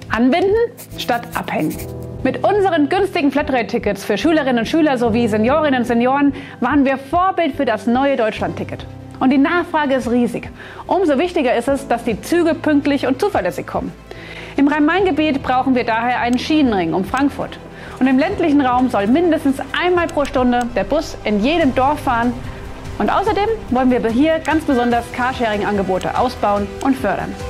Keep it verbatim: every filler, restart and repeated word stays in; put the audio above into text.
Anbinden statt abhängen. Mit unseren günstigen Flatrate-Tickets für Schülerinnen und Schüler sowie Seniorinnen und Senioren waren wir Vorbild für das neue Deutschland-Ticket. Und die Nachfrage ist riesig. Umso wichtiger ist es, dass die Züge pünktlich und zuverlässig kommen. Im Rhein-Main-Gebiet brauchen wir daher einen Schienenring um Frankfurt. Und im ländlichen Raum soll mindestens einmal pro Stunde der Bus in jedem Dorf fahren. Und außerdem wollen wir hier ganz besonders Carsharing-Angebote ausbauen und fördern.